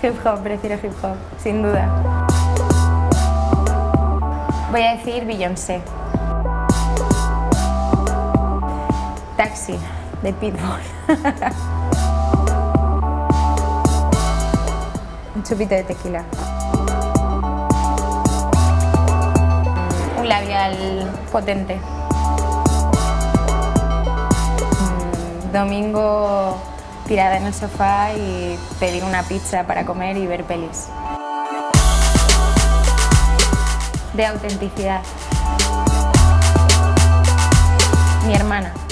Hip hop, prefiero hip hop, sin duda. Voy a decir Beyoncé. Taxi, de Pitbull. Un chupito de tequila. Un labial potente. Domingo tirada en el sofá y pedir una pizza para comer y ver pelis. De autenticidad. Mi hermana.